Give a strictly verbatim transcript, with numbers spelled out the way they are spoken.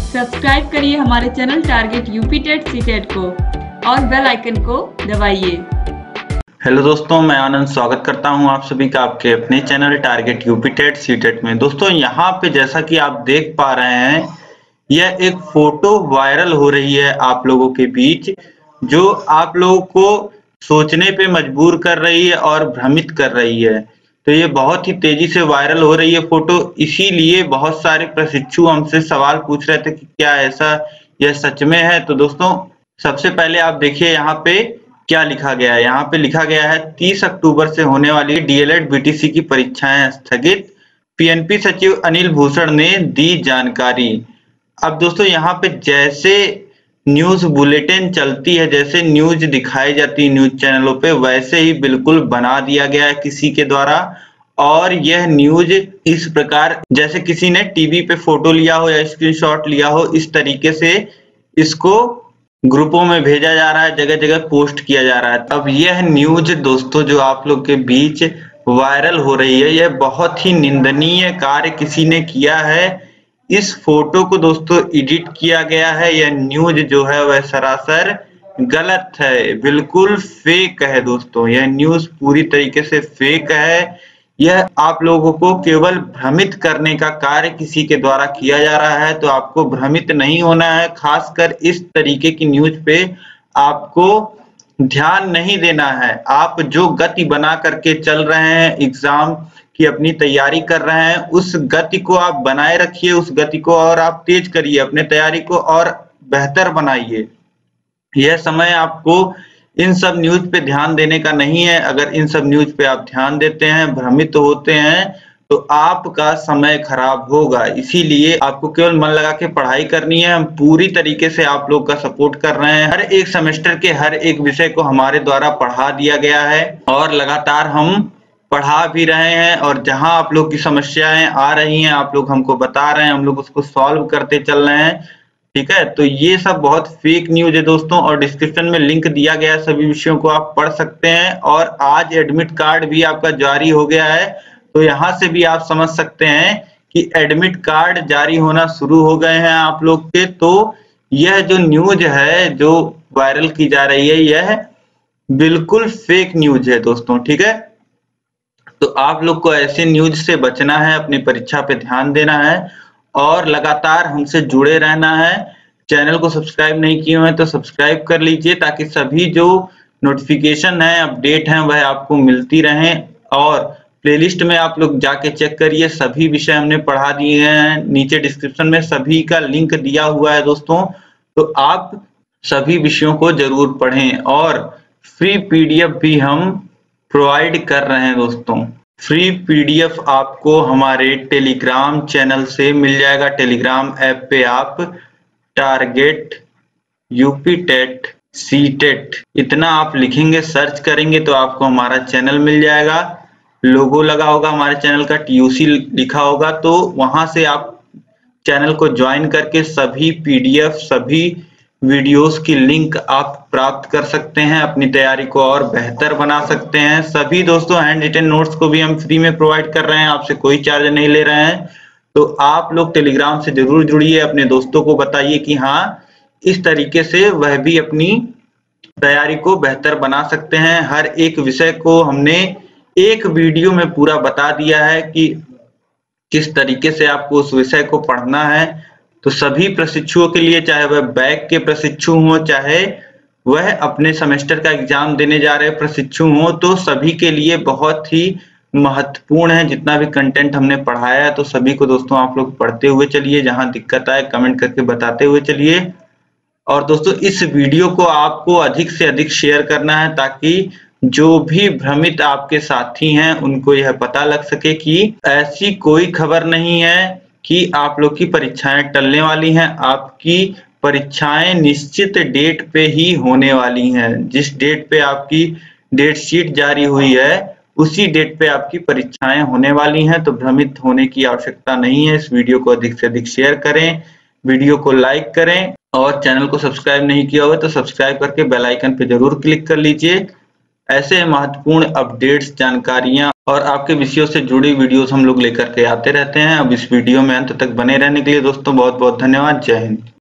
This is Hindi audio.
सब्सक्राइब करिए हमारे channel target UP TET C TET को और बेल आइकन को दबाइए। हेलो दोस्तों, मैं आनंद स्वागत करता हूं आप सभी का आपके अपने channel target UP TET C TET में। दोस्तों यहां पे जैसा कि आप देख पा रहे हैं, यह एक फोटो वायरल हो रही है आप लोगों के बीच, जो आप लोगों को सोचने पे मजबूर कर रही है और भ्रमित कर रही है। तो ये बहुत ही तेजी से वायरल हो रही है फोटो, इसीलिए बहुत सारे प्रशिक्षु हमसे सवाल पूछ रहे थे कि क्या ऐसा यह सच में है। तो दोस्तों सबसे पहले आप देखिए यहाँ पे क्या लिखा गया है। यहाँ पे लिखा गया है तीस अक्टूबर से होने वाली डीएलएड बीटीसी की परीक्षाएं स्थगित, पीएनपी सचिव अनिल भूषण ने दी जानकारी। अब दोस्तों यहाँ पे जैसे न्यूज बुलेटिन चलती है, जैसे न्यूज दिखाई जाती है न्यूज चैनलों पे, वैसे ही बिल्कुल बना दिया गया है किसी के द्वारा। और यह न्यूज इस प्रकार जैसे किसी ने टीवी पे फोटो लिया हो या स्क्रीनशॉट लिया हो, इस तरीके से इसको ग्रुपों में भेजा जा रहा है, जगह जगह पोस्ट किया जा रहा है। अब यह न्यूज दोस्तों जो आप लोग के बीच वायरल हो रही है, यह बहुत ही निंदनीय कार्य किसी ने किया है। इस फोटो को दोस्तों एडिट किया गया है। यह न्यूज जो है वह सरासर गलत है, बिल्कुल फेक है दोस्तों। यह न्यूज पूरी तरीके से फेक है। यह आप लोगों को केवल भ्रमित करने का कार्य किसी के द्वारा किया जा रहा है, तो आपको भ्रमित नहीं होना है। खासकर इस तरीके की न्यूज पे आपको ध्यान नहीं देना है। आप जो गति बना करके चल रहे हैं, एग्जाम की अपनी तैयारी कर रहे हैं, उस गति को आप बनाए रखिए, उस गति को और आप तेज करिए, अपने तैयारी को और बेहतर बनाइए। यह समय आपको इन सब न्यूज पे ध्यान देने का नहीं है। अगर इन सब न्यूज पे आप ध्यान देते हैं, भ्रमित होते हैं, तो आपका समय खराब होगा। इसीलिए आपको केवल मन लगा के पढ़ाई करनी है। हम पूरी तरीके से आप लोग का सपोर्ट कर रहे हैं। हर एक सेमेस्टर के हर एक विषय को हमारे द्वारा पढ़ा दिया गया है और लगातार हम पढ़ा भी रहे हैं। और जहां आप लोग की समस्याएं आ रही हैं, आप लोग हमको बता रहे हैं, हम लोग उसको सॉल्व करते चल रहे हैं। ठीक है, तो ये सब बहुत फेक न्यूज है दोस्तों। और डिस्क्रिप्शन में लिंक दिया गया है, सभी विषयों को आप पढ़ सकते हैं। और आज एडमिट कार्ड भी आपका जारी हो गया है, तो यहाँ से भी आप समझ सकते हैं कि एडमिट कार्ड जारी होना शुरू हो गए हैं आप लोग के। तो यह जो न्यूज है जो वायरल की जा रही है, यह बिल्कुल फेक न्यूज है दोस्तों। ठीक है, तो आप लोग को ऐसे न्यूज से बचना है, अपनी परीक्षा पे ध्यान देना है और लगातार हमसे जुड़े रहना है। चैनल को सब्सक्राइब नहीं किए हैं तो सब्सक्राइब कर लीजिए, ताकि सभी जो नोटिफिकेशन है, अपडेट हैं, वह आपको मिलती रहें। और प्लेलिस्ट में आप लोग जाके चेक करिए, सभी विषय हमने पढ़ा दिए हैं। नीचे डिस्क्रिप्शन में सभी का लिंक दिया हुआ है दोस्तों, तो आप सभी विषयों को जरूर पढ़ें। और फ्री पीडीएफ भी हम प्रोवाइड कर रहे हैं दोस्तों। फ्री पीडीएफ आपको हमारे टेलीग्राम चैनल से मिल जाएगा। टेलीग्राम ऐप पे आप target UP TET C TET इतना आप लिखेंगे, सर्च करेंगे तो आपको हमारा चैनल मिल जाएगा। लोगो लगा होगा हमारे चैनल का, टीयूसी लिखा होगा, तो वहां से आप चैनल को ज्वाइन करके सभी पीडीएफ, सभी वीडियोस की लिंक आप प्राप्त कर सकते हैं। अपनी तैयारी को और बेहतर बना सकते हैं। सभी दोस्तों हैंड रिटन नोट्स को भी हम फ्री में प्रोवाइड कर रहे हैं, आपसे कोई चार्ज नहीं ले रहे हैं। तो आप लोग टेलीग्राम से जरूर जुड़िए, अपने दोस्तों को बताइए कि हाँ, इस तरीके से वह भी अपनी तैयारी को बेहतर बना सकते हैं। हर एक विषय को हमने एक वीडियो में पूरा बता दिया है कि किस तरीके से आपको उस विषय को पढ़ना है। तो सभी प्रशिक्षुओं के लिए, चाहे वह बैक के प्रशिक्षु हों, चाहे वह अपने सेमेस्टर का एग्जाम देने जा रहे प्रशिक्षु हों, तो सभी के लिए बहुत ही महत्वपूर्ण है जितना भी कंटेंट हमने पढ़ाया है। तो सभी को दोस्तों आप लोग पढ़ते हुए चलिए, जहां दिक्कत आए कमेंट करके बताते हुए चलिए। और दोस्तों इस वीडियो को आपको अधिक से अधिक शेयर करना है, ताकि जो भी भ्रमित आपके साथी हैं उनको यह पता लग सके कि ऐसी कोई खबर नहीं है कि आप लोग की परीक्षाएं टलने वाली हैं। आपकी परीक्षाएं निश्चित डेट पे ही होने वाली हैं। जिस डेट पे आपकी डेट शीट जारी हुई है, उसी डेट पे आपकी परीक्षाएं होने वाली हैं। तो भ्रमित होने की आवश्यकता नहीं है। इस वीडियो को अधिक से अधिक शेयर करें, वीडियो को लाइक करें, और चैनल को सब्सक्राइब नहीं किया हुआ तो सब्सक्राइब करके बेल आइकन पे जरूर क्लिक कर लीजिए। ऐसे महत्वपूर्ण अपडेट्स, जानकारियां और आपके विषयों से जुड़ी वीडियोस हम लोग लेकर के आते रहते हैं। अब इस वीडियो में अंत तक बने रहने के लिए दोस्तों बहुत बहुत धन्यवाद। जय हिंद।